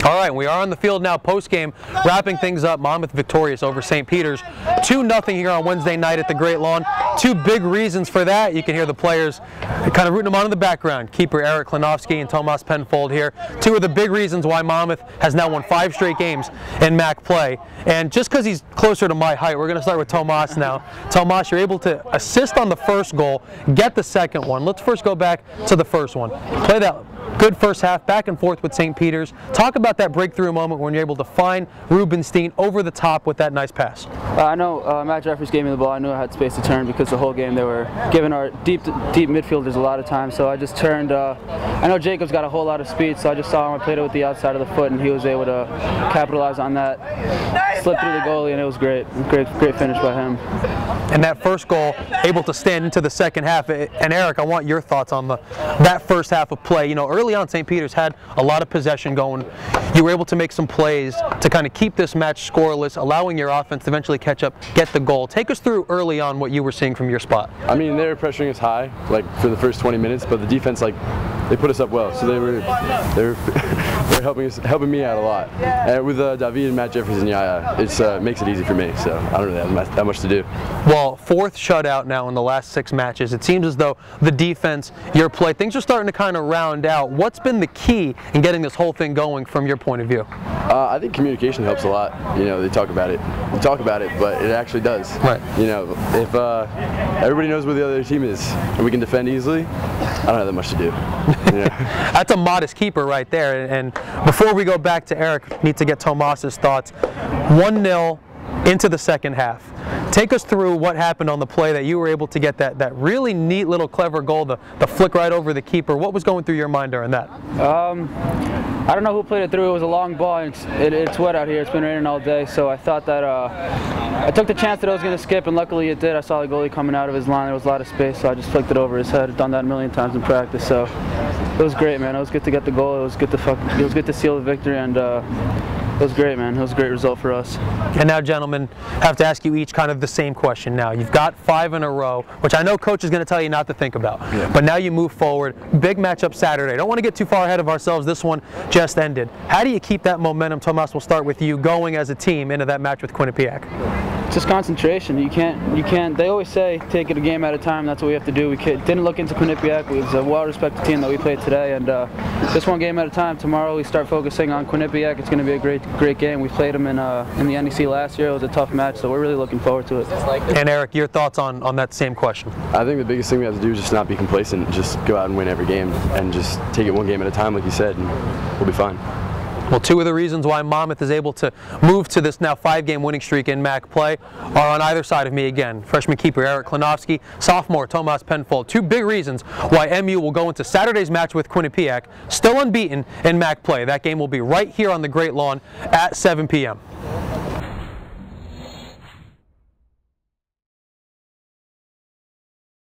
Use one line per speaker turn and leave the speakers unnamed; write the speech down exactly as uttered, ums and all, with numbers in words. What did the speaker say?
All right, we are on the field now post-game, wrapping things up. Monmouth victorious over Saint Peter's. two nothing here on Wednesday night at the Great Lawn. Two big reasons for that. You can hear the players kind of rooting them on in the background. Keeper Eric Klanowski and Tomas Penfold here. Two of the big reasons why Monmouth has now won five straight games in M A C play. And just because he's closer to my height, we're going to start with Tomas now. Tomas, you're able to assist on the first goal, get the second one. Let's first go back to the first one. Play that good first half, back and forth with Saint Peter's. Talk about that breakthrough moment when you're able to find Rubenstein over the top with that nice pass.
Uh, I know uh, Matt Jeffries gave me the ball. I knew I had space to turn because the whole game they were giving our deep deep midfielders a lot of time. So I just turned. Uh, I know Jacob's got a whole lot of speed, so I just saw him. I played it with the outside of the foot, and he was able to capitalize on that. Slipped through the goalie, and it was great. Great, great finish by him.
And that first goal, able to stand into the second half. And Eric, I want your thoughts on the that first half of play. You know, early on, Saint Peter's had a lot of possession going. You were able to make some plays to kind of keep this match scoreless, allowing your offense to eventually catch up, get the goal. Take us through early on what you were seeing from your spot.
I mean, they were pressuring us high, like for the first twenty minutes, but the defense, like, they put us up well. So they were, they were, they were helping us, helping me out a lot. And with uh, David and Matt Jeffries and Yaya, it uh, makes it easy for me. So I don't really have that much to do.
Well, fourth shutout now in the last six matches. It seems as though the defense, your play, things are starting to kind of round out. What's been the key in getting this whole thing going from your point of view?
Uh, I think communication helps a lot. You know, they talk about it, they talk about it, but it actually does.
Right.
You know, if uh, everybody knows where the other team is and we can defend easily, I don't have that much to do. You know?
That's a modest keeper right there. And before we go back to Eric, need to get Tomas's thoughts. one nil into the second half. Take us through what happened on the play that you were able to get that, that really neat little clever goal, the, the flick right over the keeper. What was going through your mind during that?
Um, I don't know who played it through. It was a long ball, and it's, it, it's wet out here. It's been raining all day, so I thought that uh, I took the chance that it was going to skip, and luckily it did. I saw the goalie coming out of his line. There was a lot of space, so I just flicked it over his head. I've done that a million times in practice, so it was great, man. It was good to get the goal. It was good to fuck, it was good to seal the victory, and uh, it was great, man. It was a great result for us.
And now, gentlemen, I have to ask you each kind of the same question now. You've got five in a row, which I know Coach is going to tell you not to think about. Yeah. But now you move forward. Big matchup Saturday. Don't want to get too far ahead of ourselves. This one just ended. How do you keep that momentum? Tomas, we'll start with you, going as a team into that match with Quinnipiac.
Just concentration. You can't, you can't, they always say take it a game at a time. That's what we have to do. We didn't look into Quinnipiac. It was a well-respected team that we played today, and uh, just one game at a time. Tomorrow we start focusing on Quinnipiac. It's going to be a great, great game. We played them in, uh, in the N E C last year. It was a tough match, so we're really looking forward to it.
And Eric, your thoughts on, on that same question?
I think the biggest thing we have to do is just not be complacent. Just go out and win every game, and just take it one game at a time, like you said, and we'll be fine.
Well, two of the reasons why Monmouth is able to move to this now five-game winning streak in M A C play are on either side of me again. Freshman keeper Eric Klanowski, sophomore Tomas Penfold. Two big reasons why M U will go into Saturday's match with Quinnipiac still unbeaten in M A C play. That game will be right here on the Great Lawn at seven p m